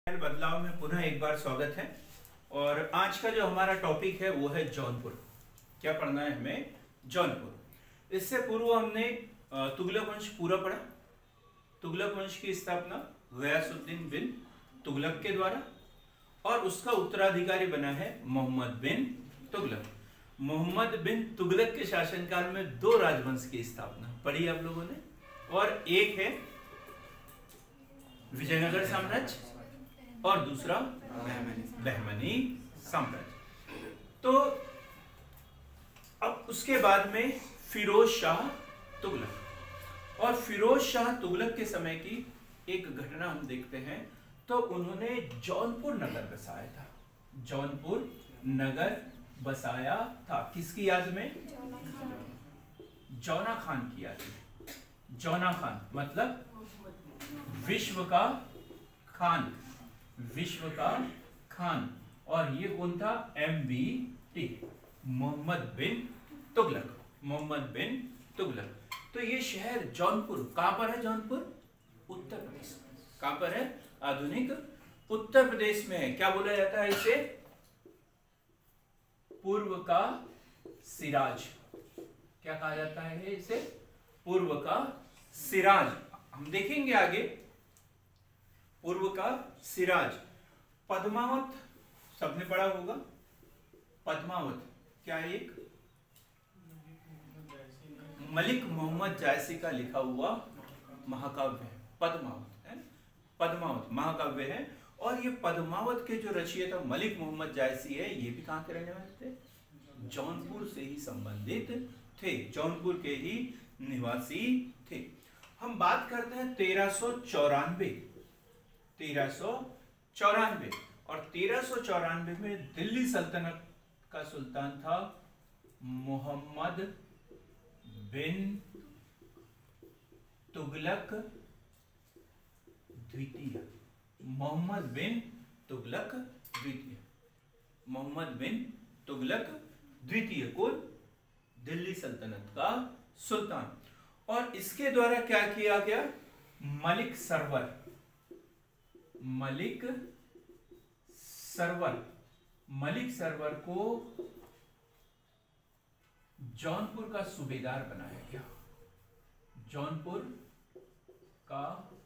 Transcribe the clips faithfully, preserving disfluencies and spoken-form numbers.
बदलाव में पुनः एक बार स्वागत है। और आज का जो हमारा टॉपिक है वो है जौनपुर। क्या पढ़ना है हमें? जौनपुर। इससे पूर्व हमने तुगलक वंश पूरा पढ़ा। तुगलक वंश की स्थापना गयासुद्दीन बिन तुगलक के द्वारा और उसका उत्तराधिकारी बना है मोहम्मद बिन तुगलक। मोहम्मद बिन तुगलक के शासनकाल में दो राजवंश की स्थापना पढ़ी आप लोगों ने, और एक है विजयनगर साम्राज्य और दूसरा बहमनी साम्राज्य। तो अब उसके बाद में फिरोज शाह तुगलक, और फिरोज शाह तुगलक के समय की एक घटना हम देखते हैं। तो उन्होंने जौनपुर नगर बसाया था। जौनपुर नगर बसाया था किसकी याद में? जौना खान की याद में। जौना खान मतलब विश्व का खान, विश्व का खान। और ये कौन था? M B T, Mohammad bin Tughlaq. Mohammad bin Tughlaq. तो ये शहर जौनपुर कहां पर है? जौनपुर उत्तर प्रदेश। कहां पर है? आधुनिक उत्तर प्रदेश में है। क्या बोला जाता है इसे? पूर्व का सिराज। क्या कहा जाता है इसे? पूर्व का सिराज। हम देखेंगे आगे। पूर्व का सिराज। पद्मावत सबने पढ़ा होगा। पद्मावत क्या एक मलिक मोहम्मद जायसी का लिखा हुआ महाकाव्य है। पद्मावत है, पद्मावत महाकाव्य है। और ये पद्मावत के जो रचयिता मलिक मोहम्मद जायसी है, ये भी कहां के रहने वाले थे? जौनपुर से ही संबंधित थे, जौनपुर के ही निवासी थे। हम बात करते हैं तेरह सौ चौरानवे तेरह सौ चौरानवे और तेरह सौ चौरानवे में दिल्ली सल्तनत का सुल्तान था मोहम्मद बिन तुगलक द्वितीय। मोहम्मद बिन तुगलक द्वितीय। मोहम्मद बिन तुगलक द्वितीय को दिल्ली सल्तनत का सुल्तान। और इसके द्वारा क्या किया गया? मलिक सरवर, मलिक सरवर, मलिक सरवर को जौनपुर का सूबेदार बनाया गया। जौनपुर का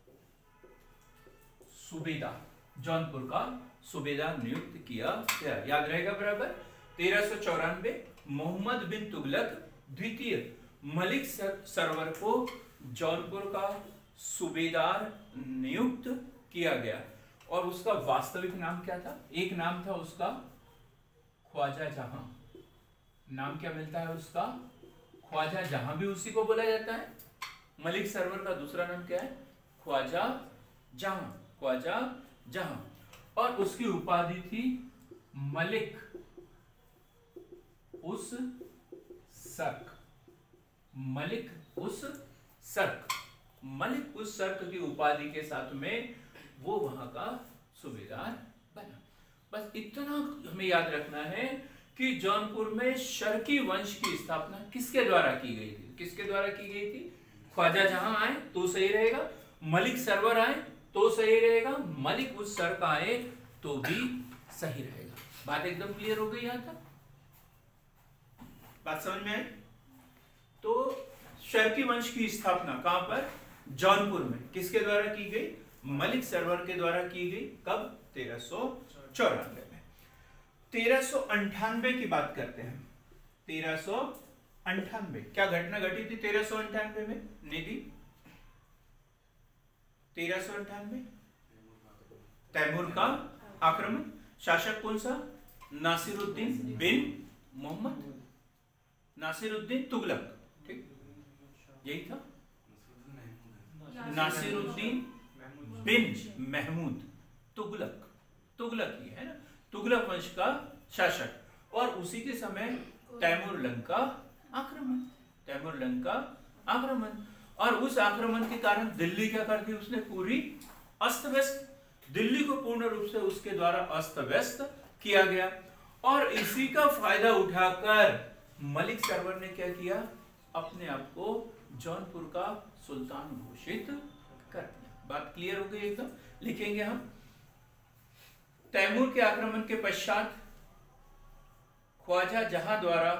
सूबेदार, जौनपुर का सूबेदार नियुक्त किया गया। याद रहेगा बराबर। तेरह सौ चौरानवे मोहम्मद बिन तुगलक द्वितीय मलिक सरवर को जौनपुर का सूबेदार नियुक्त किया गया। और उसका वास्तविक नाम क्या था? एक नाम था उसका ख्वाजा जहां। नाम क्या मिलता है उसका? ख्वाजा जहां। भी उसी को बोला जाता है। मलिक सरवर का दूसरा नाम क्या है? ख्वाजा जहां। ख्वाजा जहां। और उसकी उपाधि थी मलिक उस सर्क। मलिक उस सर्क। मलिक उस सर्क की उपाधि के साथ में वो वहां का सूबेदार बना। बस इतना हमें याद रखना है कि जौनपुर में शर्की वंश की स्थापना किसके द्वारा की गई थी? किसके द्वारा की गई थी? ख्वाजा जहां आए तो सही रहेगा, मलिक सरवर आए तो सही रहेगा, मलिक उस सर्क आए तो भी सही रहेगा। बात एकदम क्लियर हो गई यहां तक? बात समझ में आई? तो शर्की वंश की स्थापना कहां पर? जौनपुर में। किसके द्वारा की गई? मलिक सरवर के द्वारा की गई। कब? तेरह सौ चौरानवे में। तेरह सौ अंठानवे की बात करते हैं। तेरह सौ अंठानवे क्या घटना घटी थी तेरह सौ अंठानवे में? निधि तेरह सौ अंठानवे तैमूर का आक्रमण। शासक कौन सा? नासिरुद्दीन बिन मोहम्मद, नासिरुद्दीन तुगलक। ठीक, यही था। नासिरुद्दीन बिन महमूद तुगलक। तुगलक ही है ना, तुगलक वंश का शासक। और उसी के समय तैमूर लंका आक्रमण। तैमूर लंका आक्रमण। और उस आक्रमण के कारण दिल्ली क्या कर दी उसने? पूरी अस्त व्यस्त। दिल्ली को पूर्ण रूप से उसके द्वारा अस्त व्यस्त किया गया। और इसी का फायदा उठाकर मलिक सरवर ने क्या किया? अपने आप को जौनपुर का सुल्तान घोषित कर दिया। बात क्लियर हो गई एकदम? लिखेंगे हम तैमूर के आक्रमण के पश्चात ख्वाजा जहां द्वारा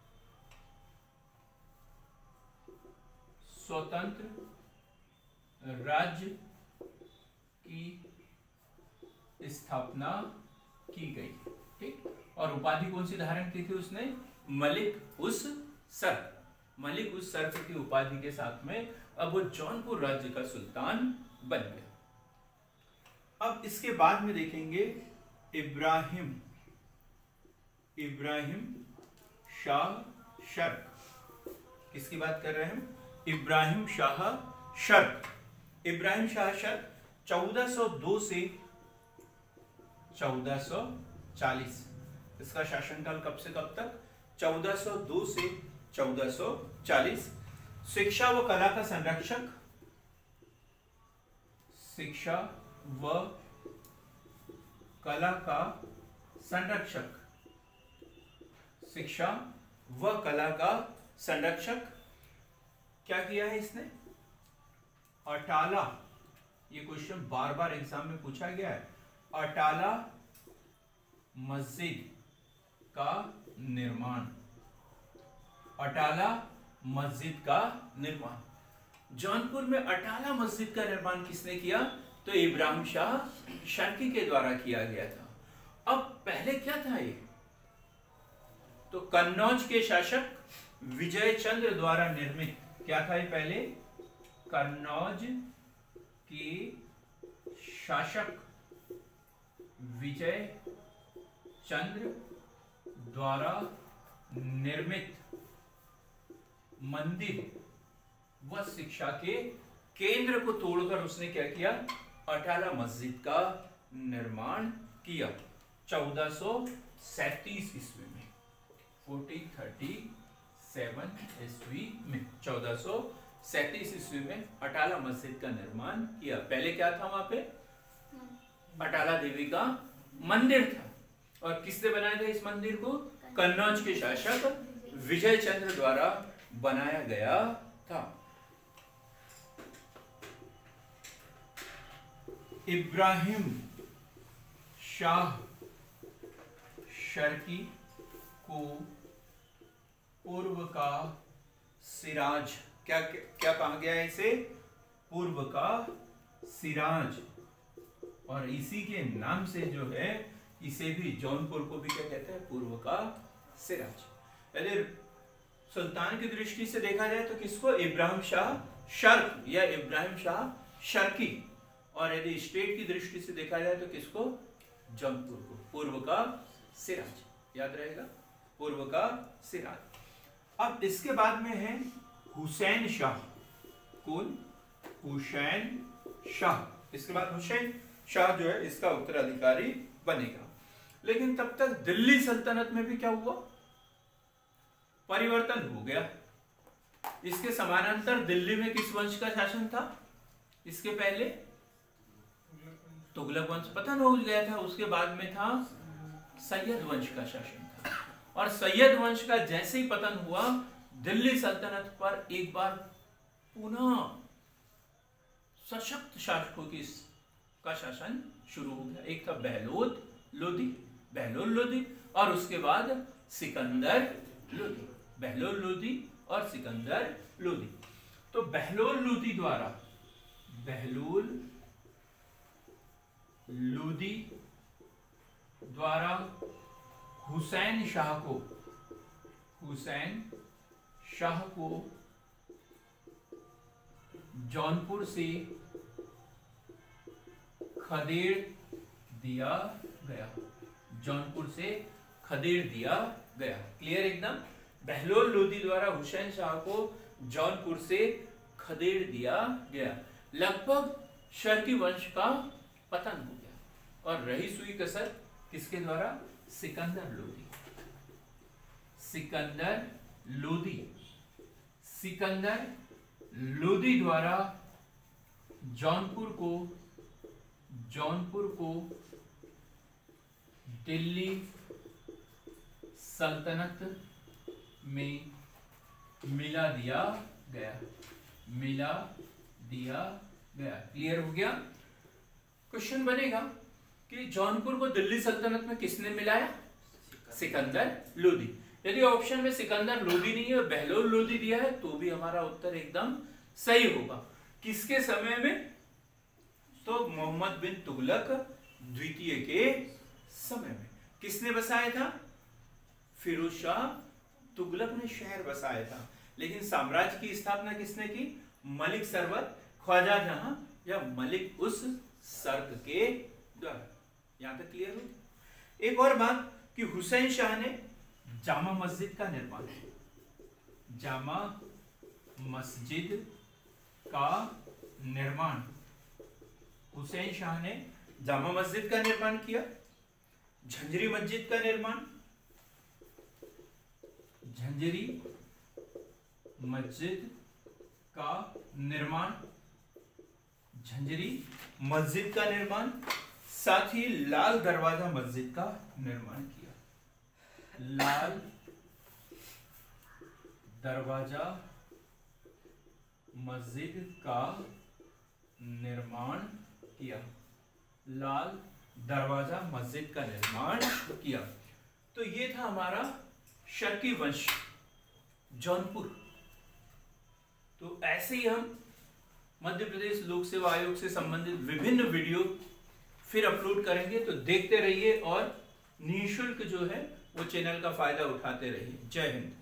स्वतंत्र राज्य की स्थापना की गई। ठीक, और उपाधि कौन सी धारण की थी उसने? मलिक उस सर्क। मलिक उस सर्क की उपाधि के साथ में अब वो जौनपुर राज्य का सुल्तान बन गया। अब इसके बाद में देखेंगे इब्राहिम इब्राहिम शाह शर्क। किसकी बात कर रहे हैं हम? इब्राहिम शाह शर्क। इब्राहिम शाह शर्क चौदह सौ दो से चौदह सौ चालीस, इसका शासनकाल कब से कब तक? चौदह सौ दो से चौदह सौ चालीस। शिक्षा व कला का संरक्षक, शिक्षा व कला का संरक्षक, शिक्षा व कला का संरक्षक। क्या किया है इसने? अटाला, ये क्वेश्चन बार बार एग्जाम में पूछा गया है। अटाला मस्जिद का निर्माण, अटाला मस्जिद का निर्माण। जौनपुर में अटाला मस्जिद का निर्माण किसने किया? तो इब्राहिम शाह शर्की के द्वारा किया गया था। अब पहले क्या था ये? तो कन्नौज के शासक विजय चंद्र द्वारा निर्मित, क्या था ये पहले? कन्नौज के शासक विजय चंद्र द्वारा निर्मित मंदिर व शिक्षा के केंद्र को तोड़कर उसने क्या किया? अटाला मस्जिद का निर्माण किया चौदह सौ सैंतीस ईस्वी में, चौदह सौ सैंतीस ईस्वी में, चौदह सौ सैंतीस ईस्वी में अटाला मस्जिद का निर्माण किया। पहले क्या था वहां पे? अटाला देवी का मंदिर था। और किसने बनाया था इस मंदिर को? कन्नौज के शासक विजय चंद्र द्वारा बनाया गया था। इब्राहिम शाह शर्की को पूर्व का सिराज, क्या क्या कहा गया है इसे? पूर्व का सिराज। और इसी के नाम से जो है इसे भी, जौनपुर को भी क्या कहते हैं? पूर्व का सिराज। यदि सुल्तान की दृष्टि से देखा जाए तो किसको? इब्राहिम शाह शर्क या इब्राहिम शाह शर्की। और यदि स्टेट की दृष्टि से देखा जाए तो किसको? जौनपुर को, पूर्व का सिराज। याद रहेगा, पूर्व का सिराज। अब इसके बाद में है हुसैन शाह। कौन? हुसैन शाह। इसके बाद हुसैन शाह जो है इसका उत्तराधिकारी बनेगा। लेकिन तब तक दिल्ली सल्तनत में भी क्या हुआ? परिवर्तन हो गया। इसके समानांतर दिल्ली में किस वंश का शासन था? इसके पहले तुगलक वंश पतन हो गया था। उसके बाद में था सैयद वंश का शासन था। और सैयद वंश का जैसे ही पतन हुआ, दिल्ली सल्तनत पर एक बार पुनः सशक्त शासकों की का शासन शुरू हो गया। एक था बहलोल लोदी, बहलोल लोदी, और उसके बाद सिकंदर लोदी। बहलोल लोदी और सिकंदर लोदी। तो बहलोल लोदी द्वारा, बहलोल लोदी द्वारा हुसैन शाह को, हुसैन शाह को जौनपुर से खदेड़ दिया गया। जौनपुर से खदेड़ दिया गया। क्लियर एकदम? बहलोल लोदी द्वारा हुसैन शाह को जौनपुर से खदेड़ दिया गया। लगभग शर्की वंश का पतन हो गया और रही सुई कसर किसके द्वारा? सिकंदर लोदी। सिकंदर लोदी सिकंदर लोदी द्वारा जौनपुर को जौनपुर को दिल्ली सल्तनत में मिला दिया गया। मिला दिया गया। क्लियर हो गया? क्वेश्चन बनेगा कि जौनपुर को दिल्ली सल्तनत में किसने मिलाया? सिकंदर लोदी। यदि ऑप्शन में सिकंदर लोदी नहीं है, बहलोल लोदी दिया है, तो भी हमारा उत्तर एकदम सही होगा। किसके समय में? तो मोहम्मद बिन तुगलक द्वितीय के समय में। किसने बसाया था? फिरोज शाह तुगलक ने शहर बसाया था। लेकिन साम्राज्य की स्थापना किसने की? मलिक सरवर ख्वाजा जहां या मलिक उस सर्क के द्वारा। यहां तक क्लियर हो? एक और बात कि हुसैन शाह ने जामा मस्जिद का निर्माण जामा मस्जिद का निर्माण हुसैन शाह ने जामा मस्जिद का निर्माण किया। झंझरी मस्जिद का निर्माण झंझरी मस्जिद का निर्माण झंझरी मस्जिद का निर्माण साथ ही लाल दरवाजा मस्जिद का निर्माण किया। लाल दरवाजा मस्जिद का निर्माण किया। लाल दरवाजा मस्जिद का निर्माण किया। तो ये था हमारा शर्की वंश जौनपुर। तो ऐसे ही हम मध्य प्रदेश लोक सेवा आयोग से संबंधित विभिन्न वीडियो फिर अपलोड करेंगे, तो देखते रहिए और निःशुल्क जो है वो चैनल का फायदा उठाते रहिए। जय हिंद।